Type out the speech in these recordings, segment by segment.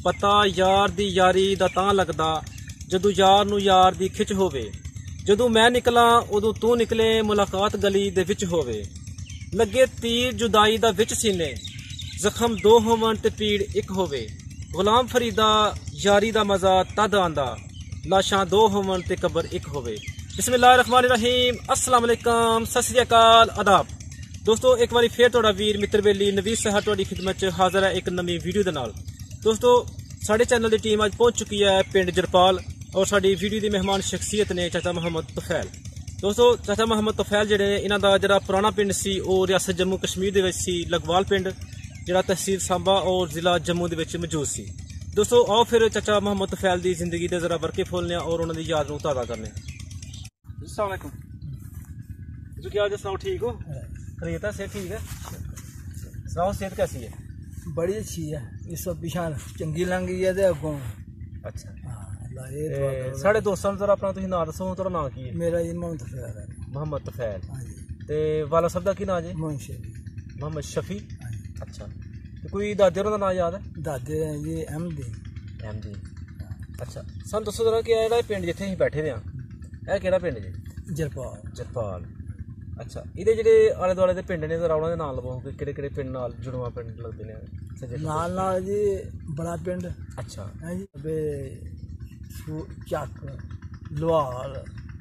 पता यार दी यारी दा तां लगदा जदों यार नूं यार दी खिच होवे। जदों मैं निकला उदों तू निकले, मुलाकात गली दे विच होवे। लगे तीर जुदाई दा विच सीने, जख्म दो होवन ते पीड़ इक होवे। गुलाम फरीदा यारी दा मजा तद आंदा, लाशां दो होवन ते कबर इक होवे। बिस्मिल्लाहिर्रहमानिर्रहीम, अस्सलाम वालेकुम, सत श्री अकाल, आदाब। दोस्तों एक बार फिर तुहाडा वीर मित्र बेली नवीद सहर तुहाडी खिदमत च हाजिर है एक नवी वीडियो दे नाल। दोस्तों साडे चैनल की टीम अज पहुंच चुकी है पिंड जरपाल और साडी वीडियो की मेहमान शख्सियत ने चाचा मोहम्मद तुफैल। दोस्तों चाचा मोहम्मद तुफैल जिहड़े इन्हां दा जिहड़ा पुराना पिंड सी वो रियासत जम्मू कश्मीर दे विच सी, लगवाल पिंड जिहड़ा तहसील सांबा और जिला जम्मू दे विच मौजूद सी। दोस्तों आओ फिर चाचा मोहम्मद तुफैल दी जिंदगी दे जरा बरके फुलने और उन्हां दी याद नूं ताज़ा करने। अस्सलाम वालेकुम जी, क्या हाल है? ठीक हो? खरीद है, सेहत ठीक है? सुनाओ सेहत कैसी है? बड़ी अच्छी है। इस सब पिछा चंगी लंघ गई है ते अगों। अच्छा साढ़े दोस्तां नूं जरा अपना तुसीं नाम दस्सो, तुहाडा नाम की है? मेरा जी मोहम्मद तुफैल है। मोहम्मद तुफैल। हाँ जी। ते वाला साहब दा की नाम जी? मोहम्मद शफी। अच्छा ते कोई दादे होरां दा नाम याद है? दादे जी अहमदी। अच्छा सानूं दस्सो जरा कि जेहड़ा पिंड जित्थे असीं बैठे दे आं ਇਹ ਕਿਹੜਾ ਪਿੰਡ ਜੀ? ਜਰਪਾਲ। ਅੱਛਾ ਇਹਦੇ ਜਿਹੜੇ ਆਲੇ ਦੁਆਲੇ ਦੇ ਪਿੰਡ ਨੇ ਜ਼ਰਾ ਉਹਨਾਂ ਦੇ ਨਾਮ ਲਵਾਓ ਕਿ ਕਿਹੜੇ ਕਿਹੜੇ ਪਿੰਡ ਨਾਲ ਜੁੜਵਾ ਪਿੰਡ ਲੱਗਦੇ ਨੇ ਨਾਲ ਜੀ? ਬੜਾ ਪਿੰਡ। ਅੱਛਾ ਹੈ ਜੀ ਬੇ ਚੱਕ ਲੋਹਾਲ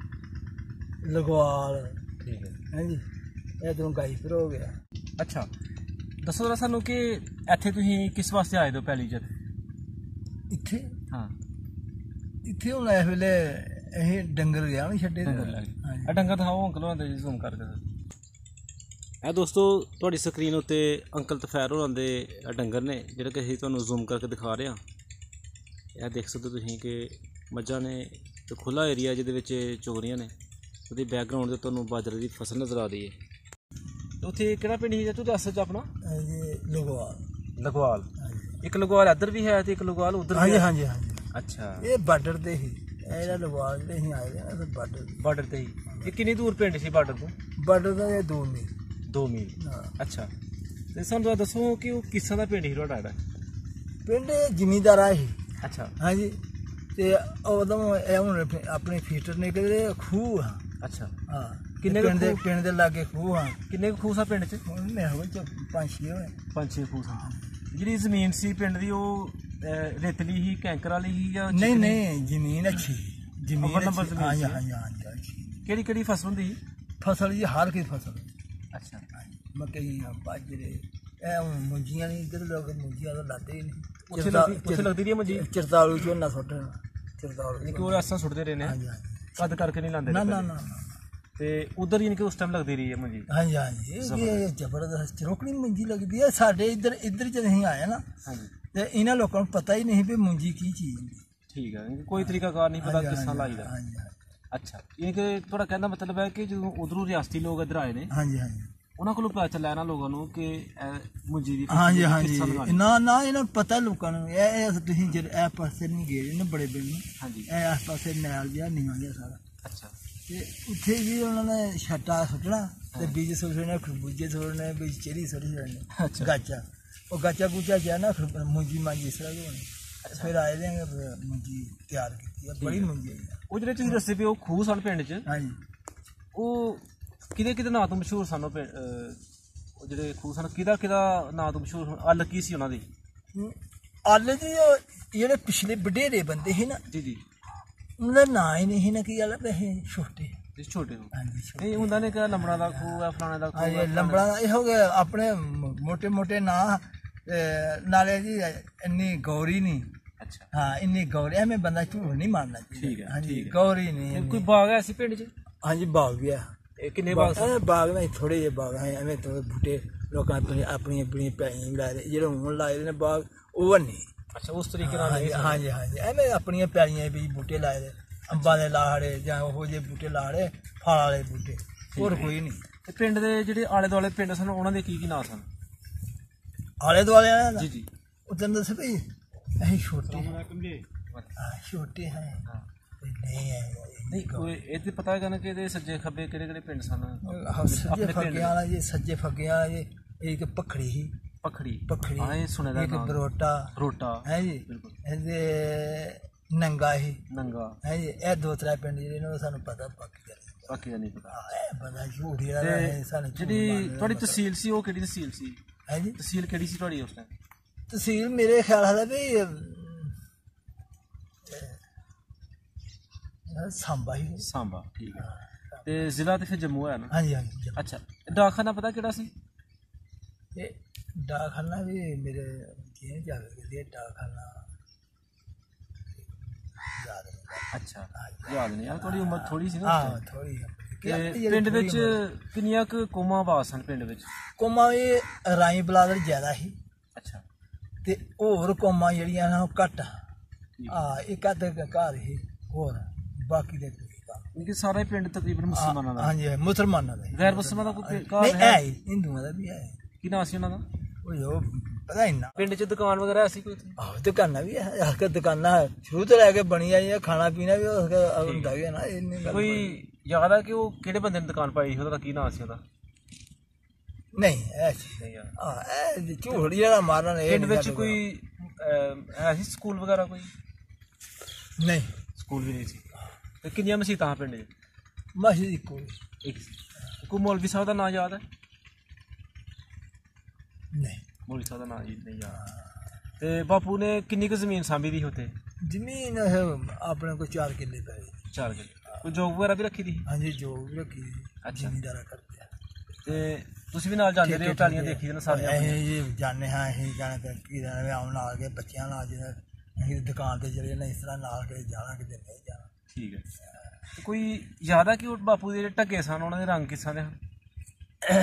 ਲਗਵਾਲ। ਠੀਕ ਹੈ ਜੀ ਇਹ ਤੋਂ ਗਾਈਪੁਰ ਹੋ ਗਿਆ। ਅੱਛਾ ਦੱਸੋ ਜ਼ਰਾ ਸਾਨੂੰ ਕਿ ਇੱਥੇ ਤੁਸੀਂ ਕਿਸ ਵਾਸਤੇ ਆਏ ਹੋ ਪਹਿਲੀ ਜਦ ਇੱਥੇ? ਹਾਂ ਇੱਥੇ ਹੁਣ ਇਸ ਵੇਲੇ ਇਹ ਡੰਗਰ ਗਿਆ ਨਹੀਂ ਛੱਡੇ। ਆ ਡੰਗਰ ਦਿਖਾਓ ਅੰਕਲ ਹੋਰਾਂ ਦੇ ਜ਼ੂਮ ਕਰਕੇ। ਇਹ ਦੋਸਤੋ ਤੁਹਾਡੀ ਸਕਰੀਨ ਉੱਤੇ ਅੰਕਲ ਤੁਫੈਲ ਹੋਰਾਂ ਦੇ ਡੰਗਰ ਨੇ ਜਿਹੜੇ ਕਿ ਅਸੀਂ ਤੁਹਾਨੂੰ ਜ਼ੂਮ ਕਰਕੇ ਦਿਖਾ ਰਹੇ ਹਾਂ। ਇਹ ਦੇਖ ਸਕਦੇ ਤੁਸੀਂ ਕਿ ਮੱਝਾਂ ਨੇ ਤੇ ਖੁੱਲ੍ਹਾ ਏਰੀਆ ਜਿਹਦੇ ਵਿੱਚ ਚੋ ਰਹੀਆਂ ਨੇ। ਉਹਦੀ ਬੈਕਗਰਾਊਂਡ 'ਤੇ ਤੁਹਾਨੂੰ ਬਾਜਰੇ ਦੀ ਫਸਲ ਨਜ਼ਰ ਆ ਰਹੀ ਹੈ। ਉੱਥੇ ਕਿਹੜਾ ਪਿੰਡ ਸੀ ਤੂੰ ਦੱਸ ਚ ਆਪਣਾ? ਲਗਵਾਲ। ਇੱਕ ਲਗਵਾਲ ਇੱਧਰ ਵੀ ਹੈ ਤੇ ਇੱਕ ਲਗਵਾਲ ਉੱਧਰ ਵੀ? ਹਾਂਜੀ। ਅੱਛਾ ਇਹ ਬਾਰਡਰ ਤੇ ਹੀ ਲਗਵਾਲ ਜਿਹੜੇ ਅਸੀਂ ਆਏ ਨੇ ਬਾਰਡਰ ਤੇ ਹੀ। ਇਹ ਕਿੰਨੀ ਦੂਰ ਪਿੰਡ ਸੀ ਬਾਰਡਰ ਤੋਂ? ਬਾਰਡਰ ਦਾ 2 ਮੀਲ। ਅੱਛਾ ਤੇ ਸਾਨੂੰ ਦੱਸੋ ਕਿ ਉਹ ਕਿਸ ਤਰ੍ਹਾਂ ਦਾ ਪਿੰਡ ਸੀ ਤੁਹਾਡਾ? ਜਿਹੜਾ ਪਿੰਡ ਜ਼ਿਮੀਂਦਾਰਾ ਸੀ। ਅੱਛਾ ਹਾਂਜੀ। ਤੇ ਉਦੋਂ ਇਹ ਹੁਣ ਆਪਣੇ ਫੀਟਰ ਨਿਕਲੇ ਖੂਹ ਆ। ਅੱਛਾ ਹਾਂ ਕਿੰਨੇ ਪਿੰਡ ਦੇ ਲਾਗੇ ਖੂਹ ਆ? ਕਿੰਨੇ ਖੂਹ ਸਾ ਪਿੰਡ 'ਚ? ਮੈਂ ਹੋਵੇ 5-6 ਹੋਏ। 5-6 ਖੂਹ ਸਾ। ਜਿਹੜੀ ਜ਼ਮੀਨ ਸੀ ਪਿੰਡ ਦੀ ਉਹ ਰੇਤਲੀ ਹੀ ਕੈਂਕਰ ਵਾਲੀ ਹੀ ਜਾਂ? ਨਹੀਂ ਜ਼ਮੀਨ ਅੱਛੀ। ਕਿਹੜੀ ਕਿਹੜੀ ਫਸਲ ਹੁੰਦੀ? ਫਸਲ ਜੀ ਹਰ ਕੋਈ ਫਸਲ। ਅੱਛਾ ਮਕਈ ਬਾਜਰੇ ਇਹ ਮੁੰਜੀਆਂ ਨਹੀਂ ਇੱਧਰ ਲੋਕ ਮੁੰਜੀਆਂ ਤਾਂ ਲਾਦੇ ਹੀ ਨਹੀਂ। ਉੱਥੇ ਲੱਗਦੀ ਰਹੀ ਮੰਜੀ? ਚਰਤਾਲੂ ਝੋਨਾ ਸੁੱਟਣਾ। ਚਰਤਾਲੂ ਕਿ ਉਹ ਐਸਾ ਸੁੱਟਦੇ ਰਹੇ ਨੇ? ਕੱਦ ਕਰਕੇ ਨਹੀਂ ਲਾਉਂਦੇ? ਨਾ ਤੇ ਉਧਰ ਯਾਨੀ ਕਿ ਉਸ ਟਾਈਮ ਲੱਗਦੀ ਰਹੀ ਹੈ ਮੰਜੀ? ਹਾਂਜੀ ਇਹ ਜ਼ਬਰਦਸਤ ਚਰੋਕਣੀ ਮੰਜੀ ਲੱਗਦੀ ਹੈ। ਸਾਡੇ ਇੱਧਰ ਜਦ ਅਸੀਂ ਆਏ ਨਾ ਤੇ ਇਹਨਾਂ ਲੋਕਾਂ ਨੂੰ ਪਤਾ ਹੀ ਨਹੀਂ ਵੀ ਮੁੰਜੀ ਕੀ ਚੀਜ਼ ਹੁੰਦੀ। ਠੀਕ ਹੈ ਕੋਈ ਤਰੀਕਾ ਕਾਰ ਨਹੀਂ ਪਤਾ ਕਿਸ ਤਰ੍ਹਾਂ ਲਾਈਦਾ। ਅੱਛਾ ਯਾਨੀ ਕਿ ਤੁਹਾਡਾ ਕਹਿਣ ਦਾ ਮਤਲਬ ਹੈ ਕਿ ਜਦੋਂ ਉਧਰੋਂ ਰਿਆਸਤੀ ਲੋਕ ਇੱਧਰ ਆਏ ਨੇ ਉਹਨਾਂ ਕੋਲੋਂ ਪਤਾ ਚੱਲਿਆ ਇਹਨਾਂ ਲੋਕਾਂ ਨੂੰ ਕਿ ਮੁੰਜੀ ਦੀ? ਹਾਂਜੀ ਨਾ ਇਹਨਾਂ ਨੂੰ ਪਤਾ ਲੋਕਾਂ ਨੂੰ। ਇਹ ਤੁਸੀਂ ਇਹ ਪਾਸੇ ਨਹੀਂ ਗਏ ਨੇ ਬੜੇ ਬਿਲ ਨੂੰ? ਹਾਂਜੀ ਇਹ ਇਸ ਪਾਸੇ ਨੈਲ ਜਿਹਾ ਨੀਵਾਂ ਜਿਹਾ ਸਾਰਾ। ਅੱਛਾ ਤੇ ਉੱਥੇ ਵੀ ਉਹਨਾਂ ਨੇ ਛੱਟਾ ਸੁੱਟਣਾ ਤੇ ਬੀਜ ਸੁੱਟਣੇ, ਖਰਬੂਜੇ ਸੁੱਟਣੇ, ਬੀਜ ਚੇਰੀ ਸੁੱਟਣੇ, ਗਾਚਾ ਉਹ ਗਾਚਾ ਗੂਚਾ ਜਿਹਾ ਨਾ ਮੁੰਜੀ ਮਾਂਜੀ ਇਸ ਤਰ੍ਹਾਂ ਦੀ ਹੋਣੀ। ਫਿਰ ਆਏ ਦੇ ਮੁੰਜੀ ਤਿਆਰ ਕੀਤੀ। ਬੜੀ ਮੁੰਜੀ ਹੈ। ਉਹ ਜਿਹੜੇ ਤੁਸੀਂ ਦੱਸੇ ਵੀ ਉਹ ਖੂਹ ਸਨ ਪਿੰਡ 'ਚ? ਹਾਂਜੀ ਉਹ ਕਿਹਦੇ ਨਾਂ ਤੋਂ ਮਸ਼ਹੂਰ ਸਨ? ਉਹ ਜਿਹੜੇ ਖੂਹ ਸਨ ਕਿਹਦਾ ਨਾਂ ਤੋਂ ਮਸ਼ਹੂਰ? ਅੱਲ ਕੀ ਸੀ ਉਹਨਾਂ ਦੀ? ਅੱਲ ਜੀ ਜਿਹੜੇ ਪਿਛਲੇ ਵਡੇਰੇ ਬੰਦੇ ਸੀ ਨਾ ਜੀ ਉਹਨਾਂ ਦਾ ਨਾਂ ਹੀ ਨਹੀਂ ਨਾ ਕੀ ਗੱਲ ਪੈਸੇ ਛੋਟੇ ਨੂੰ। ਹਾਂਜੀ ਇਹ ਹੁੰਦਾ ਨੇ ਕਿ ਲੰਬੜਾ ਦਾ ਖੂਹ ਹੈ, ਫਲਾਣੇ ਦਾ ਖੂਹ ਹੈ। ਲੰਬੜਾ ਦਾ ਇਹ ਹੋ ਗਿਆ ਆਪਣੇ ਮੋਟੇ ਨਾਂ ਨਾਲੇ ਜੀ ਇੰਨੀ ਗੌਰੀ ਨਹੀਂ। ਅੱਛਾ ਹਾਂ ਇੰਨੀ ਗੌਰੀ ਐਵੇਂ ਬੰਦਾ ਝੂਠ ਨਹੀਂ ਮਾਰਨਾ। ਠੀਕ ਹੈ ਹਾਂਜੀ ਗੌਰੀ ਨਹੀਂ। ਕੋਈ ਬਾਗ ਹੈ ਸੀ ਪਿੰਡ 'ਚ? ਹਾਂਜੀ ਬਾਗ ਵੀ ਆ। ਕਿੰਨੇ ਬਾਗ ਨਹੀਂ ਥੋੜੇ ਜਿਹੇ ਬਾਗ ਹੈ ਐਵੇਂ ਤੋਂ ਬੂਟੇ ਲੋਕਾਂ ਆਪਣੀ ਪੈਲੀਆਂ ਲਾਏ ਨੇ ਜਿਹੜੇ ਹੁਣ ਲਾਏ ਨੇ ਬਾਗ ਉਹ ਨਹੀਂ। ਅੱਛਾ ਉਸ ਤਰੀਕੇ ਨਾਲ? ਹਾਂਜੀ ਐਵੇਂ ਆਪਣੀਆਂ ਪੈਲੀਆਂ ਵੀ ਬੂਟੇ ਲਾਏ ਨੇ ਅੰਬਾਂ ਦੇ ਲਾੜੇ ਜਾਂ ਉਹੋ ਜਿਹੇ ਬੂਟੇ ਲਾੜੇ ਫਲ ਵਾਲੇ ਬੂਟੇ ਹੋਰ ਕੋਈ ਨਹੀਂ। ਤੇ ਪਿੰਡ ਦੇ ਜਿਹੜੇ ਆਲੇ ਦੁਆਲੇ ਪਿੰਡ ਸਨ ਉਹਨਾਂ ਦੇ ਕੀ ਨਾਂ ਸਨ? ਆਲੇ ਦੁਆਲੇ ਜੀ ਉਦੋਂ ਦੱਸ ਵੀ ਅਸੀਂ ਛੋਟੇ ਹੈ ਨਹੀਂ ਹੈ। ਨਹੀਂ ਇਹ ਤੇ ਪਤਾ ਹੈਗਾ ਨਾ ਕਿ ਇਹਦੇ ਸੱਜੇ ਖੱਬੇ ਕਿਹੜੇ ਕਿਹੜੇ ਪਿੰਡ ਸਨ? ਸੱਜੇ ਫੱਗੇ ਵਾਲਾ ਜੀ ਇੱਕ ਪਖੜੀ ਸੀ पखड़ी हाँ ये सुने दा एक नाम बरोटा है जी नंगा ही है जी ए 2-3 पिंड जेह्ड़े ने सानू पता बाकी ਦਾ ਨਹੀਂ ਪਤਾ बंदा झूठ जेह्ड़ा है सानू ਜਿਹੜੀ ਤੁਹਾਡੀ ਤਹਿਸੀਲ ਸੀ ਉਹ ਕਿਹੜੀ ਤਹਿਸੀਲ ਸੀ है जी ਤਹਿਸੀਲ ਕਿਹੜੀ ਸੀ ਤੁਹਾਡੀ ਉਸ ਟਾਈਮ तहसील मेरे ख्याल है भी सांबा ही ਸਾਂਬਾ ਠੀਕ ਹੈ ਤੇ ਜ਼ਿਲ੍ਹਾ ਤੇ ਫਿਰ ਜੰਮੂ ਹੈ ਨਾ हाँ जी हाँ जी ਅੱਛਾ ਡਾਕਖਾਨਾ ਪਤਾ ਕਿਹੜਾ ਸੀ ये डाकखाना भी मेरे जेल जावे डाकखाना याद नहीं ਅੱਛਾ ਯਾਦ ਨਹੀਂ ਆ ਤੁਹਾਡੀ ਉਮਰ ਥੋੜੀ ਸੀ ਨਾ ਉਸ हाँ time? थोड़ी ਤੇ ਪਿੰਡ ਵਿੱਚ ਕਿੰਨੀਆਂ ਕੁ ਕੌਮਾਂ ਵਾਸ ਹਨ ਪਿੰਡ ਵਿੱਚ कोमा भी राई बलादर ज्यादा ही ਅੱਛਾ ते होर कौमां जेह्ड़ियां न ओह् घट्ट एक अद्ध घर ही होर बाकी दे कोई कम्म ਕਿਉਂਕਿ ਸਾਰਾ ਹੀ ਪਿੰਡ ਤਕਰੀਬਨ ਮੁਸਲਮਾਨਾਂ ਦਾ हाँ जी मुसलमानां दा ਗੈਰ ਮੁਸਲਮਾਨਾਂ ਦਾ ਕੋਈ ਘਰ नहीं ਹੈ है हिंदुआं दा भी है ਕੀ ਨਾਂ ਸੀ ਉਹਨਾਂ ਦਾ ਉਹ ਪਤਾ ਇੰਨਾ ਪਿੰਡ 'ਚ ਦੁਕਾਨ ਵਗੈਰਾ ਸੀ ਕੋਈ ਆਹ ਦੁਕਾਨਾਂ ਵੀ ਹੈ ਆਹ ਕਿ ਦੁਕਾਨਾਂ ਸ਼ੁਰੂ ਤੋਂ ਲੈ ਕੇ ਬਣੀ ਆਈਆਂ ਖਾਣਾ ਪੀਣਾ ਵੀ ਉਸ ਹੁੰਦਾ ਹੀ ਹੈ ਨਾ ਇੰਨੀ ਗੱਲ ਕੋਈ ਯਾਦ ਆ ਕਿ ਉਹ ਕਿਹੜੇ ਬੰਦੇ ਨੇ ਦੁਕਾਨ ਪਾਈ ਸੀ ਉਹਦਾ ਕੀ ਨਾਂ ਸੀ ਉਹਦਾ ਨਹੀਂ ਐਸੀ ਨਹੀਂ ਯਾਰ ਇਹ ਝੂਠ ਜਿਹੜਾ ਮਾਰਨ ਇਹ ਪਿੰਡ ਵਿੱਚ ਕੋਈ ਹੈ ਸੀ ਸਕੂਲ ਵਗੈਰਾ ਕੋਈ ਨਹੀਂ ਸਕੂਲ ਵੀ ਨਹੀਂ ਸੀ ਤੇ ਕਿੰਨੀਆਂ ਮਸੀਤਾਂ ਪਿੰਡ 'ਚ ਮਸਜਿਦ ਇੱਕੋ ਇੱਕ ਸੀ ਕੋਈ ਮੌਲਵੀ ਸਾਹਿਬ ਦਾ ਨਾਂ ਯਾਦ ਹੈ ਨਹੀਂ ਮੌਲਵੀ ਸਾਹਿਬ ਦਾ ਨਾਂ ਨਹੀਂ ਯਾਦ ਤੇ ਬਾਪੂ ਨੇ ਕਿੰਨੀ ਕੁ ਜ਼ਮੀਨ ਸਾਂਭੀ ਦੀ ਉੱਥੇ ਜ਼ਮੀਨ ਆਪਣੇ ਕੋਲ 4 ਕਿੱਲੇ ਪਏ 4 ਕਿੱਲੇ ਕੋਈ ਜੋਬ ਵਗੈਰਾ ਵੀ ਰੱਖੀ ਦੀ ਹਾਂਜੀ ਜੋ ਵੀ ਰੱਖੀ ਜ਼ਿਮੀਂਦਾਰਾ ਕਰਦੇ ਆ ਤੇ ਤੁਸੀਂ ਵੀ ਨਾਲ ਜਾਂਦੇ ਰਹੇ ਟਾਲੀਆਂ ਦੇਖੀ ਨਾ ਸਾਰੀਆਂ ਅਸੀਂ ਜਾਣੇ ਹਾਂ ਅਸੀਂ ਜਾਣਾ ਤੇ ਕੀ ਜਾਣਾ ਆਉਣ ਨਾਲ ਕੇ ਬੱਚਿਆਂ ਨਾਲ ਜਿਹੜਾ ਅਸੀਂ ਦੁਕਾਨ ਤੇ ਚਲੇ ਜਾਣਾ ਇਸ ਤਰ੍ਹਾਂ ਨਾਲ ਕੇ ਜਾਣਾ ਕਿਤੇ ਨਹੀਂ ਜਾਣਾ ਠੀਕ ਹੈ ਤੇ ਕੋਈ ਯਾਦ ਆ ਕਿ ਉਹ ਬਾਪੂ ਦੇ ਜਿਹੜੇ ਢੱਗੇ ਸਨ ਉਹਨਾਂ ਦੇ ਰੰਗ ਕਿਸ ਤਰ੍ਹਾਂ ਦੇ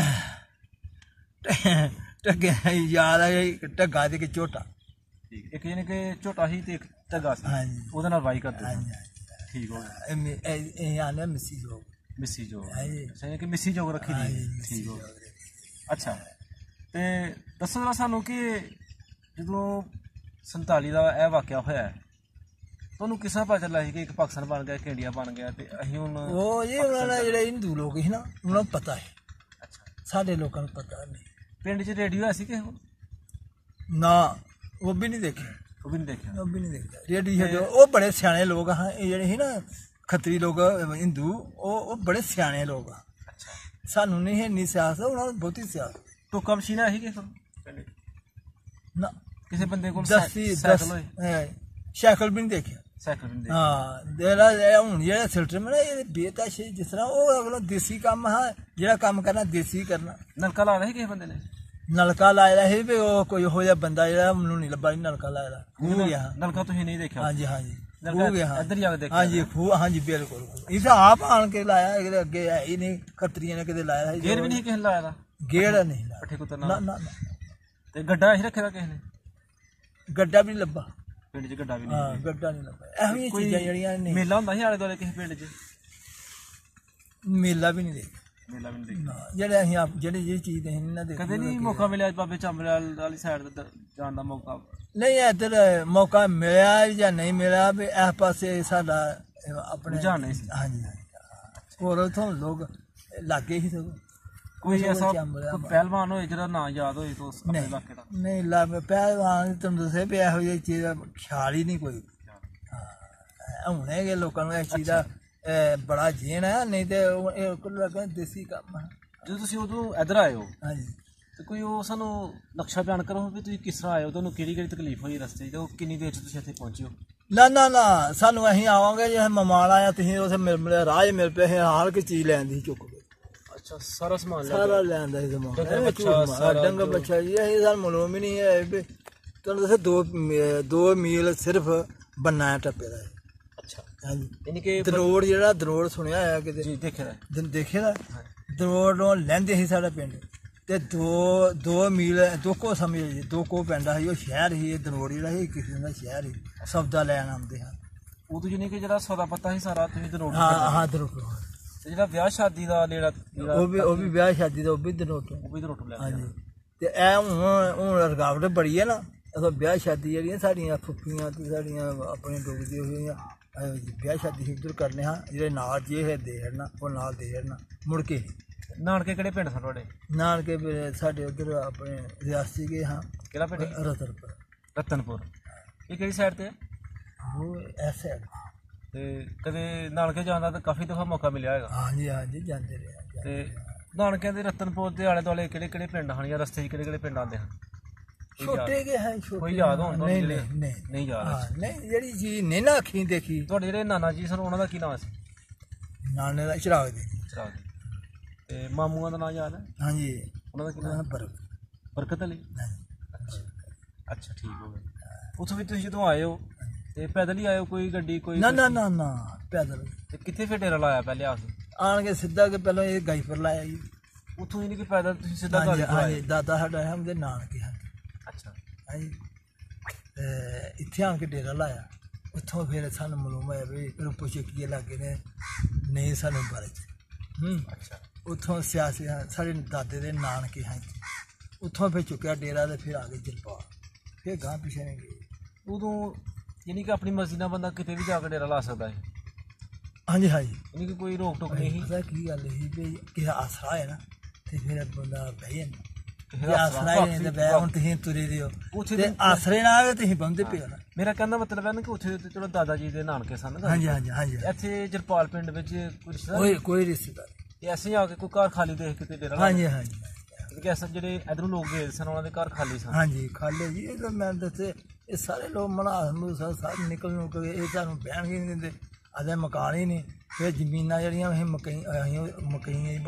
ਹਨ ਢੱਗੇ ਯਾਦ ਆ ਢੱਗਾ ਤੇ ਕਿ ਝੋਟਾ ਠੀਕ ਇੱਕ ਜਿਹਨੇ ਕਿ ਝੋਟਾ ਸੀ ਤੇ ਇੱਕ ਢੱਗਾ ਸੀ ਹਾਂਜੀ ਉਹਦੇ ਨਾਲ ਵਾਈ ਕਰਦੇ ਹਾਂਜੀ ਠੀਕ ਹੋ ਗਿਆ ਇਹ ਆਨੇ ਮਿੱਸੀ ਲੋਕ ਮਿੱਸੀ ਜੋਗ ਹਾਂਜੀ ਸਹੀ ਕਿ ਮਿੱਸੀ ਜੋਗ ਰੱਖੀ ਦੀ ਠੀਕ ਹੋ ਗਿਆ ਅੱਛਾ ਤੇ ਦੱਸੋ ਜਰਾ ਸਾਨੂੰ ਕਿ ਜਦੋਂ 47 ਦਾ ਇਹ ਵਾਕਿਆ ਹੋਇਆ ਤੁਹਾਨੂੰ ਕਿਸ ਤਰ੍ਹਾਂ ਪਤਾ ਚੱਲਿਆ ਸੀ ਕਿ ਇੱਕ ਪਾਕਿਸਤਾਨ ਬਣ ਗਿਆ ਇੱਕ ਇੰਡੀਆ ਬਣ ਗਿਆ ਤੇ ਅਸੀਂ ਹੁਣ ਉਹ ਜੀ ਉਹਨਾਂ ਨੇ ਜਿਹੜੇ ਹਿੰਦੂ ਲੋਕ ਸੀ ਨਾ ਉਹਨਾਂ ਨੂੰ ਪਤਾ ਹੈ ਅੱਛਾ ਸਾਡੇ ਲੋਕਾਂ ਨੂੰ ਪਤਾ ਨਹੀਂ ਪਿੰਡ 'ਚ ਰੇਡੀਓ ਸੀ ਕਿ ਨਾ ਉਹ ਵੀ ਨਹੀਂ ਦੇਖਿਆ ਉਹ ਵੀ ਨਹੀਂ ਦੇਖਿਆ ਉਹ ਵੀ ਨਹੀਂ ਦੇਖਿਆ ਰੇਡੀਓ ਉਹ ਬੜੇ ਸਿਆਣੇ ਲੋਕ ਹਾਂ ਇਹ ਜਿਹੜੇ ਸੀ ਨਾ ਖੱਤਰੀ ਲੋਕ ਹਿੰਦੂ ਉਹ ਬੜੇ ਸਿਆਣੇ ਲੋਕ ਆ ਅੱਛਾ ਸਾਨੂੰ ਨਹੀਂ ਹੈ ਨਹੀਂ ਸਿਆਸਤ ਉਹਨਾਂ ਨੂੰ ਬਹੁਤੀ ਸਿਆਸਤ ਟੋਕਾ ਮਸ਼ੀਨਾਂ ਸੀ ਕਿ ਪਿੰਡ ਨਾ ਕਿਸੇ ਬੰਦੇ ਕੋਲ ਦਸੀ ਸਾਈਕਲ ਹੋਏ ਸਾਈਕਲ ਵੀ ਨਹੀਂ ਦੇਖਿਆ ਸਾਈਕਲ ਵੀ ਨਹੀਂ ਹਾਂ ਜਿਹੜਾ ਹੁਣ ਜਿਹੜਾ ਸਿਲਟਰ ਮੈਂ ਇਹ ਬੇਤਾਸ਼ੀ ਜਿਸ ਤਰ੍ਹਾਂ ਉਹ ਅਗਲਾ ਦੇਸੀ ਕੰਮ ਹੈ ਜਿਹੜਾ ਕੰਮ ਕਰਨਾ ਦੇਸੀ ਕਰਨਾ ਨਲਕਾ ਲਾ ਰਿਹਾ ਸੀ ਕਿਸੇ ਬੰਦੇ ਨੇ ਨਲਕਾ ਲਾਇਆ ਸੀ ਵੀ ਉਹ ਕੋਈ ਹੋ ਜਾ ਬੰਦਾ ਜਿਹੜਾ ਮੈਨੂੰ ਨਹੀਂ ਲੱਭਾ ਨਲਕਾ ਲਾਇਆ ਖੂਹ ਗਿਆ ਨਲਕਾ ਤੁਸੀਂ ਨਹੀਂ ਦੇਖਿਆ ਹਾਂਜੀ ਹਾਂਜੀ ਨਲਕਾ ਖੂਹ ਗਿਆ ਇੱਧਰ ਜਾ ਕੇ ਦੇਖਿਆ ਹਾਂਜੀ ਖੂਹ ਹਾਂਜੀ ਬਿਲਕੁਲ ਇਸ ਆਪ ਆਣ ਕੇ ਲਾਇਆ ਇਹਦੇ ਅੱਗੇ ਹੈ ਹੀ ਨਹੀਂ ਖੱਤਰੀਆਂ ਨੇ ਕਿਤੇ ਲਾਇਆ ਸੀ ਗੇਰ ਵੀ ਨਹੀਂ ਕਿਸੇ ਨੇ ਲਾਇਆ ਦਾ ਗੇੜ ਨਹੀਂ ਲਾਇਆ ਪੱਠੇ ਕੁੱਤਰ ਨਾ ਨਾਲ ਨਾ ਨਾ ਤੇ ਗੱਡਾ ਹੀ ਰੱਖਿਆ ਦਾ ਕਿਸੇ ਨੇ ਗੱਡਾ ਵੀ ਨਹੀਂ ਲੱਭਾ ਪਿੰਡ 'ਚ ਗੱਡਾ ਵੀ ਹਾਂ ਨਹੀਂ ਗੱਡਾ ਨਹੀਂ ਲੱਭਾ ਇਹੋ ਜਿਹੀਆਂ ਚੀਜ਼ਾਂ ਜਿਹੜੀਆਂ ਨੇ ਮੇਲਾ ਹੁੰਦਾ ਸੀ ਆਲੇ ਦੁਆਲੇ ਕਿਸੇ ਪਿੰਡ 'ਚ ਮੇਲਾ ਵੀ ਨਹੀਂ ਦੇਖਿਆ ਮੇਲਾ ਵੀ ਨਹੀਂ ਦੇਖਿਆ ਨਾ ਜਿਹੜੇ ਅਸੀਂ ਆਪ ਜਿਹੜੀ ਚੀਜ਼ ਅਸੀਂ ਨਾ ਦੇਖੀ ਕਦੇ ਨਹੀਂ ਮੌਕਾ ਮਿਲਿਆ ਬਾਬੇ ਚੰਬਲ ਵਾਲੀ ਸਾਈਡ ਤੇ ਜਾਣ ਦਾ ਮੌਕਾ ਨਹੀਂ ਇੱਧਰ ਮੌਕਾ ਮਿਲਿਆ ਜਾਂ ਨਹੀਂ ਮਿਲਿਆ ਵੀ ਇਸ ਪਾਸੇ ਸਾਡਾ ਆਪਣੇ ਰੁਝਾਨ ਨਹੀਂ ਸੀ। ਹਾਂਜੀ ਹੋਰ ਉਥੋਂ ਲੋਕ ਲਾਗੇ ਹੀ ਸਗੋਂ ਕੋਈ ਐਸਾ ਚੰਬਲ ਕੋਈ ਪਹਿਲਵਾਨ ਹੋਏ ਜਿਹੜਾ ਨਾਂ ਯਾਦ ਹੋਏ ਤੋਂ ਆਪਣੇ ਇਲਾਕੇ ਦਾ ਨਹੀਂ ਲਾ ਪਹਿਲਵਾਨ ਤੁਹਾਨੂੰ ਦੱਸਿਆ ਵੀ ਇਹੋ ਜਿਹੀ ਚੀਜ਼ ਦਾ ਖਿਆਲ ਹੀ ਨਹੀਂ ਕੋਈ ਹੁਣ ਹੈਗੇ ਲੋਕਾਂ ਨੂੰ ਇਸ ਚੀਜ਼ ਦਾ ਬੜਾ ਜੀਣ ਹੈ ਨਹੀਂ ਤੇ ਇਹ ਕੋਲ ਲੱਗਾ ਦੇਸੀ ਕੰਮ ਹੈ ਜਦੋਂ ਤੁਸੀਂ ਉਦੋਂ ਇੱਧਰ ਆਏ ਹੋ ਹਾਂਜੀ ਤੇ ਕੋਈ ਉਹ ਸਾਨੂੰ ਨਕਸ਼ਾ ਬਿਆਨ ਕਰੋ ਵੀ ਤੁਸੀਂ ਕਿਸ ਤਰ੍ਹਾਂ ਆਏ ਹੋ ਤੁਹਾਨੂੰ ਕਿਹੜੀ ਕਿਹੜੀ ਤਕਲੀਫ ਹੋਈ ਰਸਤੇ 'ਚ ਤੇ ਉਹ ਕਿੰਨੀ ਦੇਰ 'ਚ ਤੁਸੀਂ ਇੱਥੇ ਪਹੁੰਚੇ ਹੋ ਨਾ ਨਾ ਨਾ ਸਾਨੂੰ ਅਸੀਂ ਆਵਾਂਗੇ ਜੇ ਮਮਾਨ ਆਇਆ ਤੁਸੀਂ ਉੱਥੇ ਮਿਲ ਰਾਹ ਮਿਲ ਪਏ ਹਾਲ ਕੀ ਚੀਜ਼ ਲੈਣ ਦੀ ਚੁੱਕ ਗਏ ਅੱਛਾ ਸਾਰਾ ਸਮਾਨ ਸਾਰਾ ਲੈਂਦਾ ਸੀ ਸਮਾਨ ਡੰਗਾ ਬੱਚਾ ਜੀ ਅਸੀਂ ਸਾਨੂੰ ਮਾਲੂਮ ਹੀ ਨਹੀਂ ਹੈ ਵੀ ਤੁਹਾਨੂੰ ਦੱਸਿਆ 2 ਮੀਲ ਸਿਰਫ ਬੰਨਾ ਹੈ ਟੱਪੇ ਦਾ ਅੱਛਾ ਹਾਂਜੀ ਯਾਨੀ ਕਿ ਦਰੋੜ ਜਿਹੜਾ ਦਰੋੜ ਸੁਣਿਆ ਹੋਇਆ ਕਿਤੇ ਜੀ ਦੇਖਿਆ ਦੇਖੇ ਦਾ ਦਰੋੜ ਨੂੰ ਲੈਂਦੇ ਸੀ ਸਾਡਾ ਪਿੰਡ ਤੇ 2 ਮੀਲ 2 ਕੋ ਸਮਝ ਜੀ 2 ਕੋ ਪੈਂਦਾ ਸੀ ਉਹ ਸ਼ਹਿਰ ਹੀ ਇਹ ਦਰੋੜ ਜਿਹੜਾ ਸੀ ਕਿਸੇ ਦਾ ਸ਼ਹਿਰ ਹੀ ਸੌਦਾ ਲੈਣ ਆਉਂਦੇ ਹਨ ਉਦੋਂ ਯਾਨੀ ਕਿ ਜਿਹੜਾ ਸੌਦਾ ਪੱਤਾ ਸੀ ਸਾਰਾ ਤੁਸੀਂ ਦਰੋੜ ਹਾਂ ਦਰੋੜ ਤੇ ਜਿਹੜਾ ਵਿਆਹ ਸ਼ਾਦੀ ਦਾ ਜਿਹੜਾ ਉਹ ਵੀ ਵਿਆਹ ਸ਼ਾਦੀ ਦਾ ਉਹ ਵੀ ਦਰੋੜ ਲੈ ਹਾਂਜੀ ਤੇ ਇਹ ਹੁਣ ਰੁਕਾਵਟ ਬੜੀ ਹੈ ਨਾ ਅਸਾਂ ਵਿਆਹ ਸ਼ਾਦੀ ਜਿਹੜੀਆਂ ਸਾਡੀਆਂ ਫੁੱਫੀਆਂ ਤੇ ਸਾਡੀਆਂ ਆਪਣੇ ਡੁੱਬਦੀ ਹੋਈਆਂ ਵਿਆਹ ਸ਼ਾਦੀ ਉੱਧਰ ਕਰਨੇ ਹਾਂ ਜਿਹੜੇ ਨਾਲ ਜੇ ਹੈ ਦੇ ਹੜਨਾ ਉਹ ਨਾਲ ਦੇ ਹੜਨਾ ਮੁੜ ਕੇ ਨਾਨਕੇ ਕਿਹੜੇ ਪਿੰਡ ਸਨ ਤੁਹਾਡੇ? ਨਾਨਕੇ ਸਾਡੇ ਉੱਧਰ ਆਪਣੇ ਰਿਆਸਤੀ ਗਏ ਹਾਂ। ਕਿਹੜਾ ਪਿੰਡ? ਰਤਨਪੁਰ। ਰਤਨਪੁਰ। ਇਹ ਕਿਹੜੀ ਸਾਈਡ ਤੇ ਹੈ? ਉਹ ਇਸ ਸਾਈਡ। ਤੇ ਕਦੇ ਨਾਨਕੇ ਜਾਣ ਦਾ ਤਾਂ ਕਾਫੀ ਦਫਾ ਮੌਕਾ ਮਿਲਿਆ ਹੈਗਾ? ਹਾਂਜੀ ਹਾਂਜੀ, ਜਾਂਦੇ ਰਹੇ। ਤੇ ਨਾਨਕਿਆਂ ਦੇ ਰਤਨਪੁਰ ਦੇ ਆਲੇ ਦੁਆਲੇ ਕਿਹੜੇ ਕਿਹੜੇ ਪਿੰਡ ਹਨ ਜਾਂ ਰਸਤੇ 'ਚ ਕਿਹੜੇ ਕਿਹੜੇ ਪਿੰਡ ਆਉਂਦੇ ਹਨ? ਛੋਟੇ ਗਏ ਹੈ, ਛੋਟੇ। ਕੋਈ ਯਾਦ ਹੋਣ ਤੁਹਾਨੂੰ ਜਿਹੜੇ? ਨਹੀਂ ਯਾਦ। ਨਹੀਂ, ਜਿਹੜੀ ਚੀਜ਼ ਨਹੀਂ ਨਾ ਅੱਖੀਂ ਦੇਖੀ। ਤੁਹਾਡੇ ਜਿਹੜੇ ਨਾਨਾ ਜੀ ਸਨ ਉਹਨਾਂ ਦਾ ਕੀ ਨਾਮ ਸੀ? ਨਾਨੇ ਦਾ ਚਿਰਾਗ ਦੇ। ਚਿਰਾਗ। ਤੇ ਮਾਮੂਆਂ ਦਾ ਨਾਮ ਯਾਦ ਹੈ? ਹਾਂਜੀ, ਉਹਨਾਂ ਦਾ ਕੀ ਨਾਮ? ਬਰਕਤ ਅਲੀ। ਅੱਛਾ, ਠੀਕ ਹੋ ਗਿਆ। ਉੱਥੋਂ ਵੀ ਤੁਸੀਂ ਜਦੋਂ ਆਏ ਹੋ ਤੇ ਪੈਦਲ ਹੀ ਆਏ ਹੋ? ਕੋਈ ਗੱਡੀ ਕੋਈ? ਨਾ ਨਾ ਨਾ ਨਾ, ਪੈਦਲ। ਤੇ ਕਿੱਥੇ ਫਿਰ ਡੇਰਾ ਲਾਇਆ ਪਹਿਲੇ ਆ ਕੇ? ਆਣ ਕੇ ਸਿੱਧਾ ਕੇ ਪਹਿਲਾਂ ਇਹ ਗਾਈਪੁਰ ਲਾਇਆ ਜੀ। ਉੱਥੋਂ ਹੀ ਨਹੀਂ ਕਿ ਪੈਦਲ ਤੁਸੀਂ ਸਿੱਧਾ ਘਰ ਆਏ? ਦਾਦਾ ਸਾਡਾ ਹੈ ਉਹਦੇ ਨਾਨਕੇ ਹਨ। ਅੱਛਾ। ਹਾਂਜੀ, ਇੱਥੇ ਆਣ ਕੇ ਡੇਰਾ ਲਾਇਆ। ਉੱਥੋਂ ਫਿਰ ਸਾਨੂੰ ਮਾਲੂਮ ਹੋਇਆ ਵੀ ਰੂਪੋ ਚੱਕੀਏ ਲੱਗੇ ਨੇ, ਨਹੀਂ ਸਾਨੂੰ ਬਾਰੇ 'ਚ। ਅੱਛਾ। ਉੱਥੋਂ ਸਿਆਸੀ ਸਾਡੇ ਦਾਦੇ ਦੇ ਨਾਨਕੇ ਹਨ। ਉੱਥੋਂ ਫਿਰ ਚੁੱਕਿਆ ਡੇਰਾ ਤੇ ਫਿਰ ਆ ਗਏ ਜਲਪਾ, ਫਿਰ ਗਾਂ ਪਿੱਛੇ ਨਹੀਂ ਗਏ। ਉਦੋਂ ਯਾਨੀ ਕਿ ਆਪਣੀ ਮਰਜ਼ੀ ਨਾਲ ਬੰਦਾ ਕਿਤੇ ਵੀ ਜਾ ਕੇ ਡੇਰਾ ਲਾ ਸਕਦਾ ਹੈ? ਹਾਂਜੀ ਹਾਂਜੀ, ਯਾਨੀ ਕਿ ਕੋਈ ਰੋਕ ਟੋਕ ਨਹੀਂ ਸੀ? ਪਤਾ ਕੀ ਗੱਲ ਸੀ ਵੀ ਕਿਸੇ ਆਸਰਾ ਹੈ ਨਾ ਤੇ ਫਿਰ ਬੰਦਾ ਬਹਿ ਜਾਂਦਾ। ਆਸਰਾ ਹੈ ਤੇ ਬਹਿ, ਹੁਣ ਤੁਸੀਂ ਤੁਰੇ ਰਹੇ ਹੋ ਤੇ ਆਸਰੇ ਨਾਲ ਤੁਸੀਂ ਬੰਦੇ ਪਿਓ ਨਾ। ਮੇਰਾ ਕਹਿੰਦਾ ਮਤਲਬ ਹੈ ਨਾ ਕਿ ਉੱਥੇ ਚਲੋ ਦਾਦਾ ਜੀ ਦੇ ਨਾਨਕੇ ਸਨ। ਹਾਂਜੀ ਹਾਂਜੀ ਹਾਂਜੀ। ਇੱਥੇ ਜਰਪਾਲ ਪਿੰਡ ਵਿੱਚ ਕੋਈ ਰਿਸ਼ਤੇਦਾਰ? ਕੋਈ ਰਿਸ਼ਤੇਦਾਰ ਤੇ ਐਸੇ ਆ ਕੇ ਕੋਈ ਘਰ ਖਾਲੀ ਦੇਖ ਕੇ ਡੇਰਾ? ਹਾਂਜੀ ਹਾਂਜੀ, ਕਿਉਂਕਿ ਐਸਾ ਜਿਹੜੇ ਇਧਰੋਂ ਲੋਕ ਗਏ ਸਨ ਉਹਨਾਂ ਦੇ ਘਰ ਖਾਲੀ ਸਨ? ਹਾਂਜੀ ਖਾਲੀ ਜੀ। ਇਹ ਤਾਂ ਮੈਂ ਦੱਸੇ, ਇਹ ਸਾਰੇ ਲੋਕ ਮਨਾਸ ਸਾਰੇ ਨਿਕਲ ਨੂੰ ਕੇ ਇਹ ਸਾਨੂੰ ਬਹਿਣ ਹੀ ਨਹੀਂ ਦਿੰਦੇ। ਅਜੇ ਮਕਾਨ ਹੀ ਨਹੀਂ। ਫਿਰ ਜ਼ਮੀਨਾਂ ਜਿਹੜੀਆਂ ਅਸੀਂ ਮਕਈਆਂ ਹੀ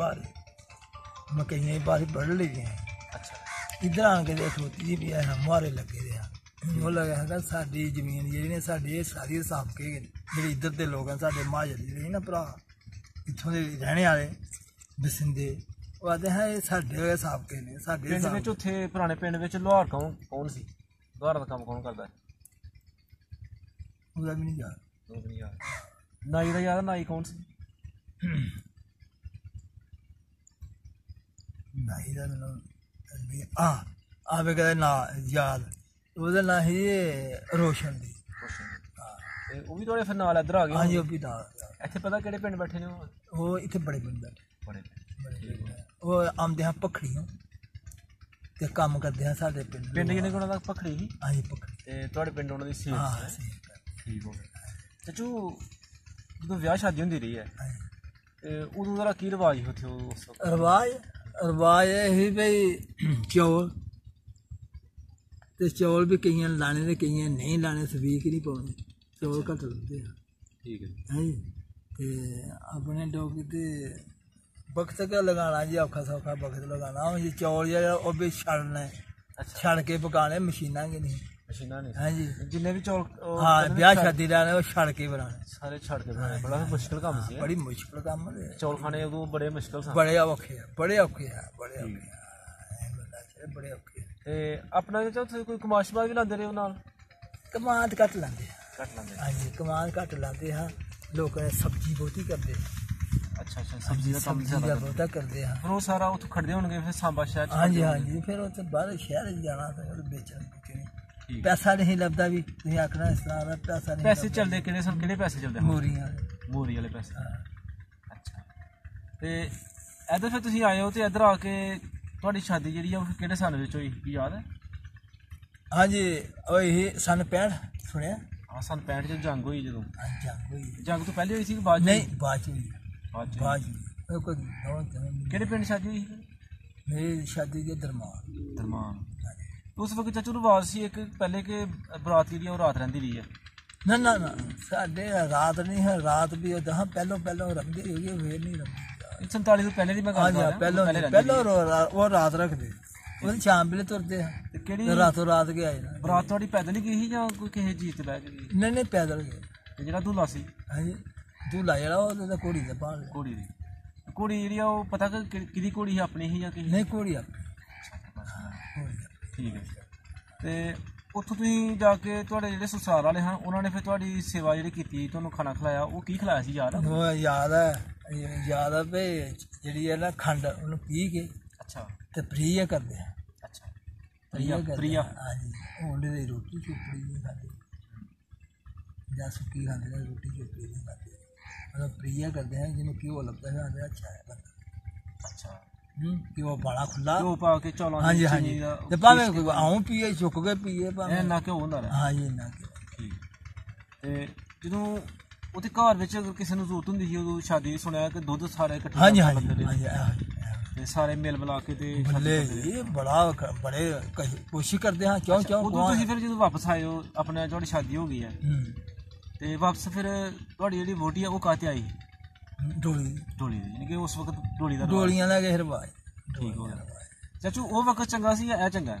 ਬਾਹਰ ਵੱਢ ਲਈਆਂ। ਅੱਛਾ। ਇੱਧਰ ਆਣ ਕੇ ਦੇਖ ਖਲੋਤੀ ਜੀ ਵੀ ਇਹ ਮੁਹਾਰੇ ਲੱਗੇ ਦੇ ਆ। ਉਹ ਲੱਗਾ ਹੈਗਾ ਸਾਡੀ ਜ਼ਮੀਨ ਜਿਹੜੀ ਨੇ ਸਾਡੀ ਇਹ ਸਾਰੀ ਹਿਸਾਬ ਕੇ ਜਿਹੜੇ ਇੱਧਰ ਦੇ ਲੋਕ ਹਨ ਸਾਡੇ ਮਾਜਰੀ ਜਿਹੜੇ ਨਾ ਭਰਾ ਇੱਥੋਂ ਦੇ ਰਹਿਣੇ ਵਾਲੇ ਬਸਿੰਦੇ, ਉਹ ਆਖਦੇ ਹੈ ਇਹ ਸਾਡੇ ਹਿਸਾਬ ਕੇ ਨੇ ਸਾਡੇ ਪਿੰਡ ਵਿੱਚ। ਉੱਥੇ ਪੁਰਾਣੇ ਪਿੰਡ ਵਿੱਚ ਲੁਹਾਰ ਕੌਣ ਸੀ? ਲੁਹਾਰ ਦਾ ਕੰਮ ਕੌਣ ਕਰਦਾ ਹੈ? ਉਹਦਾ ਵੀ ਨਹੀਂ ਯਾਦ। ਨਾਈ ਦਾ ਯਾਦ? ਨਾਈ ਕੌਣ ਸੀ? ਨਾਈ ਦਾ ਮੈਨੂੰ ਆਵੇ ਕਦੇ ਨਾ ਯਾਦ। ਉਹਦਾ ਨਾਂ ਸੀ ਰੋਸ਼ਨ ਦੀ। ਤੇ ਉਹ ਵੀ ਤੁਹਾਡੇ ਫਿਰ ਨਾਲ ਇੱਧਰ ਆ ਗਏ? ਹਾਂਜੀ, ਉਹ ਵੀ ਨਾਲ। ਇੱਥੇ ਪਤਾ ਕਿਹੜੇ ਪਿੰਡ ਬੈਠੇ ਨੇ ਉਹ? ਇੱਥੇ ਬੜੇ ਪਿੰਡ ਬੈਠੇ। ਬੜੇ ਉਹ ਆਉਂਦੇ ਹਾਂ ਭਖੜੀਆਂ ਤੇ ਕੰਮ ਕਰਦੇ ਹਾਂ ਸਾਡੇ ਪਿੰਡ। ਪਿੰਡ ਕਿੰਨੇ ਉਹਨਾਂ ਦਾ? ਭਖੜੀ ਸੀ? ਹਾਂਜੀ, ਭਖੜੀ। ਤੇ ਤੁਹਾਡੇ ਪਿੰਡ ਉਹਨਾਂ ਦੀ ਸੇਲ? ਹਾਂ, ਠੀਕ ਹੋ ਗਿਆ। ਚਾਚੂ ਜਦੋਂ ਵਿਆਹ ਸ਼ਾਦੀ ਹੁੰਦੀ ਰਹੀ ਹੈ ਤੇ ਉਦੋਂ ਦਾ ਕੀ ਰਿਵਾਜ ਸੀ ਉੱਥੇ? ਰਿਵਾਜ ਇਹ ਸੀ ਵੀ ਚੌਲ ਤੇ ਚੌਲ ਵੀ ਕਈਆਂ ਲਾਣੇ ਤੇ ਕਈਆਂ ਨਹੀਂ ਲਾਣੇ। ਸਵੀਕ ਨਹੀਂ ਪਾਉਣੇ, ਚੌਲ ਘੱਟ ਲਾਉਂਦੇ ਆ। ਠੀਕ ਹੈ। ਹਾਂਜੀ, ਤੇ ਆਪਣੇ ਡੋਗੀ ਤੇ ਵਕਤ ਕਾ ਲਗਾਉਣਾ ਜੀ, ਔਖਾ ਸੌਖਾ ਵਕਤ ਲਗਾਉਣਾ। ਉਹ ਜੀ ਚੌਲ ਜਿਹੜਾ ਉਹ ਵੀ ਛੱਡਣਾ, ਛੱਡ ਕੇ ਪਕਾਉਣੇ। ਮਸ਼ੀਨਾਂ ਕਿ ਨਹੀਂ? ਮਸ਼ੀਨਾਂ ਨਹੀਂ। ਹਾਂਜੀ, ਜਿੰਨੇ ਵੀ ਚੌਲ ਹਾਂ ਵਿਆਹ ਸ਼ਾਦੀ ਲਾਣੇ ਉਹ ਛੱਡ ਕੇ ਬਣਾਉਣੇ। ਸਾਰੇ ਛੱਡ ਕੇ ਬਣਾਉਣੇ। ਬੜਾ ਮੁਸ਼ਕਿਲ ਕੰਮ ਸੀ। ਬੜੀ ਮੁਸ਼ਕਿਲ ਕੰਮ। ਚੌਲ ਖਾਣੇ ਉਦੋਂ ਬੜੇ ਮੁਸ਼ਕਿਲ ਸਨ। ਬੜੇ ਔਖੇ ਆ। ਬੜੇ ਔਖੇ। ਤੇ ਆਪਣਾ ਉੱਥੇ ਕੋਈ ਕਮਾਸ਼ਬਾਜ਼ ਵੀ ਲਾਉਂਦੇ ਰਹੇ ਉਹ ਨਾਲ? ਕਮਾਦ ਘੱਟ ਲਾਉਂਦੇ ਆ। ਹਾਂਜੀ, ਕਮਾਦ ਘੱਟ ਲਾਉਂਦੇ ਹਾਂ। ਲੋਕ ਸਬਜ਼ੀ ਬਹੁਤੀ ਕਰਦੇ। ਅੱਛਾ। ਸਬਜ਼ੀ ਦਾ ਕੰਮ ਬਹੁਤਾ ਕਰਦੇ ਆ। ਫਿਰ ਉਹ ਸਾਰਾ ਉੱਥੋਂ ਖੜਦੇ ਹੋਣਗੇ ਫਿਰ ਸਾਂਬਾ ਸ਼ਹਿਰ? ਹਾਂਜੀ, ਫਿਰ ਉੱਥੇ ਬਾਹਰ ਸ਼ਹਿਰ ਜਾਣਾ ਵੇਚਣ। ਪੈਸਾ ਨਹੀਂ ਲੱਭਦਾ ਵੀ ਤੁਸੀਂ ਆਖਣਾ ਇਸ ਤਰ੍ਹਾਂ ਦਾ ਪੈਸਾ ਨਹੀਂ। ਪੈਸੇ ਚੱਲਦੇ ਕਿਹੜੇ ਸਨ? ਕਿਹੜੇ ਪੈਸੇ ਚੱਲਦੇ? ਮੋਰੀ ਵਾਲੇ ਪੈਸੇ। ਅੱਛਾ। ਤੇ ਇੱਧਰ ਫਿਰ ਤੁਸੀਂ ਆਏ ਹੋ ਤੇ ਇੱਧਰ ਆ ਕੇ ਤੁਹਾਡੀ ਸ਼ਾਦੀ ਜਿਹੜੀ ਆ ਉਹ ਕਿਹੜੇ ਸਾਲ ਵਿੱਚ ਹੋਈ? ਕੀ ਯਾਦ ਹੈ? ਹਾਂਜੀ, ਉਹ ਇਹ ਸਨ 65 ਸੁਣਿਆ? ਹਾਂ, ਸਨ 65 ਚ ਜੰਗ ਹੋਈ। ਜਦੋਂ ਜੰਗ ਹੋਈ? ਜੰਗ ਤੋਂ ਪਹਿਲੇ ਹੋਈ ਸੀ ਕਿ ਬਾਅਦ? ਨਹੀਂ, ਬਾਅਦ ਚ ਹੋਈ। ਕਿਹੜੇ ਪਿੰਡ ਸ਼ਾਦੀ ਹੋਈ? ਮੇਰੀ ਸ਼ਾਦੀ ਦੀ ਦਰਮਾਨ। ਉਸ ਵਕਤ ਚਾਚੂ ਰਿਵਾਜ ਸੀ ਇੱਕ ਪਹਿਲੇ ਕਿ ਬਰਾਤ ਜਿਹੜੀ ਉਹ ਰਾਤ ਰਹਿੰਦੀ ਰਹੀ ਹੈ? ਨਾ ਨਾ ਨਾ, ਸਾਡੇ ਰਾਤ ਨਹੀਂ ਹੈ। ਰਾਤ ਵੀ ਉਹ ਪਹਿਲੋਂ ਰੰਗਦੀ ਹੋਈ, ਫੇਰ ਨਹੀਂ ਰੰਗਦੀ। 47 ਤੋਂ ਪਹਿਲੇ ਦੀ ਮੈਂ ਗੱਲ ਕਰ ਰਿਹਾ। ਪਹਿਲੋਂ ਉਹ ਰਾਤ ਰੱਖਦੇ, ਉਹਦੀ ਸ਼ਾਮ ਵੇਲੇ ਤੁਰਦੇ ਆ। ਤੇ ਕਿਹੜੀ ਰਾਤੋਂ ਰਾਤ ਗਿਆ? ਬਰਾਤ ਤੁਹਾਡੀ ਪੈਦਲ ਹੀ ਗਈ ਸੀ ਜਾਂ ਕੋਈ ਕਿਸੇ ਚੀਜ਼ ਤੇ ਬਹਿ ਕੇ ਗਈ? ਨਹੀਂ, ਪੈਦਲ ਗਏ। ਤੇ ਜਿਹੜਾ ਦੁੱਲਾ ਸੀ? ਹਾਂਜੀ, ਦੁੱਲਾ ਜਿਹੜਾ ਉਹ ਘੋੜੀ ਦੇ ਬਾਹਰ। ਕੁੜੀ ਜਿਹੜੀ ਆ ਉਹ ਪਤਾ ਕਿ ਕਿਹਦੀ ਘੋੜੀ ਸੀ? ਆਪਣੀ ਸੀ ਜਾਂ ਕਿਸੇ? ਨਹੀਂ, ਘੋੜੀ ਆਪਣੀ। ਠੀਕ ਹੈ। ਤੇ ਉੱਥੋਂ ਤੁਸੀਂ ਜਾ ਕੇ ਤੁਹਾਡੇ ਜਿਹੜੇ ਸਸੁਰਾਲ ਵਾਲੇ ਹਨ ਉਹਨਾਂ ਨੇ ਫਿਰ ਤੁਹਾਡੀ ਸੇਵਾ ਜਿਹੜੀ ਕੀਤੀ, ਤੁਹਾਨੂੰ ਖਾਣਾ ਖਿਲਾਇਆ, ਉਹ ਕੀ ਖਿਲਾਇਆ ਸੀ? ਯਾਦ ਆ ਵੀ ਜਿਹੜੀ ਹੈ ਨਾ ਖੰਡ, ਉਹਨੂੰ ਪੀ ਕੇ ਤੇ ਪ੍ਰਿਆ ਕਰਦੇ ਆ। ਪ੍ਰਿਆ? ਹਾਂਜੀ, ਉਹਦੇ ਦੀ ਰੋਟੀ ਚੋਪੜੀ ਨਹੀਂ ਖਾਂਦੇ ਜਾਂ ਸੁੱਕੀ ਖਾਂਦੇ, ਰੋਟੀ ਚੋਪੜੀ ਨਹੀਂ ਖਾਂਦੇ। ਮਤਲਬ ਪ੍ਰਿਆ ਕਰਦੇ ਆ, ਜਿਹਨੂੰ ਘਿਓ ਲੱਭਦਾ ਹੈ। ਅੱਛਾ ਹੈ ਬੰਦਾ। ਅੱਛਾ ਘਿਓ ਪਾਣਾ ਖੁੱਲਾ ਘਿਓ ਪਾ ਕੇ ਚੌਲਾਂ ਹਾਂਜੀ ਹਾਂਜੀ ਤੇ ਭਾਵੇਂ ਆਉਂ ਪੀਏ ਚੁੱਕ ਕੇ ਪੀਏ ਭਾਵੇਂ ਇੰਨਾ ਘਿਓ ਹੁੰਦਾ ਰਿਹਾ ਹਾਂਜੀ ਇੰਨਾ ਠੀਕ ਤੇ ਜਦੋਂ ਉਹਦੇ ਘਰ ਵਿੱਚ ਅਗਰ ਕਿਸੇ ਨੂੰ ਜ਼ਰੂਰਤ ਹੁੰਦੀ ਸੀ ਉਦੋਂ ਸ਼ਾਦੀ ਸੁਣਿਆ ਕਿ ਦੁੱਧ ਸਾਰੇ ਇਕੱਠੇ ਹਾਂਜੀ ਹਾਂਜੀ ਤੇ ਸਾਰੇ ਮਿਲ ਮਿਲਾ ਕੇ ਤੇ ਬੱਲੇ ਜੀ ਬੜਾ ਬੜੇ ਕੋਸ਼ਿਸ਼ ਕਰਦੇ ਹਾਂ ਕਿਉਂ ਉਦੋਂ ਤੁਸੀਂ ਫਿਰ ਜਦੋਂ ਵਾਪਸ ਆਏ ਹੋ ਆਪਣੇ ਤੁਹਾਡੀ ਸ਼ਾਦੀ ਹੋ ਗਈ ਹੈ ਤੇ ਵਾਪਸ ਫਿਰ ਤੁਹਾਡੀ ਜਿਹੜੀ ਵੋਟੀ ਆ ਉਹ ਕਾਹਤੇ ਆਈ ਡੋਲੀ ਦੀ ਯਾਨੀ ਕਿ ਉਸ ਵਕਤ ਡੋਲੀ ਦਾ ਡੋਲੀਆਂ ਦਾ ਕਿਸੇ ਰਿਵਾਜ ਠੀਕ ਹੋ ਗਿਆ ਚਾਚੂ ਉਹ ਵਕਤ ਚੰਗਾ ਸੀ ਜਾਂ ਇਹ ਚੰਗਾ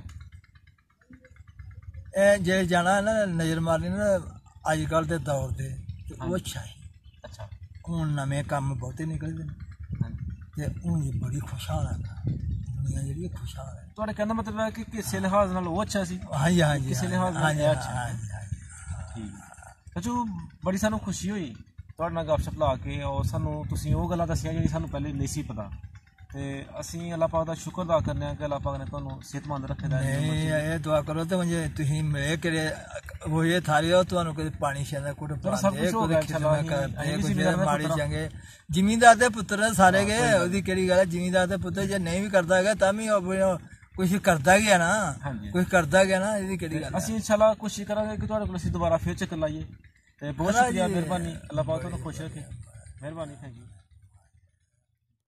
ਇਹ ਜੇ ਜਾਣਾ ਨਾ ਨਜ਼ਰ ਮਾਰਨੀ ਨਾ ਅੱਜ ਕੱਲ੍ਹ ਦੇ ਦੌਰ ਦੇ ਉਹ ਅੱਛਾ ਹੈ ਅੱਛਾ ਹੁਣ ਨਵੇਂ ਕੰਮ ਬਹੁਤੇ ਨਿਕਲਦੇ ਨੇ ਤੇ ਹੁਣ ਜੀ ਬੜੀ ਖੁਸ਼ਹਾਲ ਹੈ ਦੁਨੀਆ ਜਿਹੜੀ ਖੁਸ਼ਹਾਲ ਹੈ ਤੁਹਾਡੇ ਕਹਿੰਦਾ ਮਤਲਬ ਹੈ ਕਿ ਕਿਸੇ ਲਿਹਾਜ਼ ਨਾਲ ਉਹ ਅੱਛਾ ਸੀ ਹਾਂਜੀ ਹਾਂਜੀ ਕਿਸੇ ਲਿਹਾਜ਼ ਨਾਲ ਇਹ ਅੱਛਾ ਠੀਕ ਚਾਚੂ ਬੜੀ ਸਾਨੂੰ ਖੁਸ਼ੀ ਹੋਈ ਤੁਹਾਡੇ ਨਾਲ ਗੱਪਸ਼ਪ ਲਾ ਕੇ ਔਰ ਸਾਨੂੰ ਤੁਸੀਂ ਉਹ ਗੱਲਾਂ ਦੱਸੀਆਂ ਜਿਹੜੀ ਸਾਨੂੰ ਪਹਿਲੇ ਨਹੀਂ ਸੀ ਪਤਾ ਤੇ ਅਸੀਂ ਅੱਲਾਹ ਪਾਕ ਦਾ ਸ਼ੁਕਰ ਅਦਾ ਕਰਨੇ ਆ ਕਿ ਅੱਲਾਹ ਪਾਕ ਨੇ ਤੁਹਾਨੂੰ ਸਿਹਤਮੰਦ ਰੱਖੇਦਾ ਇਹ ਦੁਆ ਕਰੋ ਤੇ ਮੁਝੇ ਤੁਸੀਂ ਮਿਲੇ ਕਰੇ ਉਹ ਇਹ ਥਾਰੇ ਹੋ ਤੁਹਾਨੂੰ ਕੋਈ ਪਾਣੀ ਸ਼ਾਦਾ ਕੁੜ ਪਾਉਂਦੇ ਕੋਈ ਖਿਦਮਤ ਕਰਦੇ ਕੋਈ ਮਾੜੀ ਚੰਗੇ ਜ਼ਿਮੀਂਦਾਰ ਦੇ ਪੁੱਤਰ ਸਾਰੇ ਗਏ ਉਹਦੀ ਕਿਹੜੀ ਗੱਲ ਹੈ ਜ਼ਿਮੀਂਦਾਰ ਦੇ ਪੁੱਤਰ ਜੇ ਨਹੀਂ ਵੀ ਕਰਦਾ ਹੈਗਾ ਤਾਂ ਵੀ ਕੁਛ ਕਰਦਾ ਗਿਆ ਨਾ ਕੁਛ ਕਰਦਾ ਗਿਆ ਨਾ ਇਹਦੀ ਕਿਹੜੀ ਗੱਲ ਅਸੀਂ ਇਨਸ਼ਾਅੱਲਾ ਕੋਸ਼ਿਸ਼ ਕਰਾਂਗੇ ਕਿ ਤੁਹਾਡੇ ਕੋਲ ਅਸੀਂ ਦੁਬਾਰਾ ਫੇਰ ਚੱਕਰ ਲਾਈਏ ਤੇ ਬਹੁਤ ਸ਼ੁਕਰੀਆ ਮਿਹਰਬਾਨੀ ਅੱਲਾਹ ਪਾਕ ਤੁਹਾਨੂੰ ਖੁਸ਼ ਰੱਖੇ ਮਿਹਰਬਾਨੀ ਥੈਂਕ ਯੂ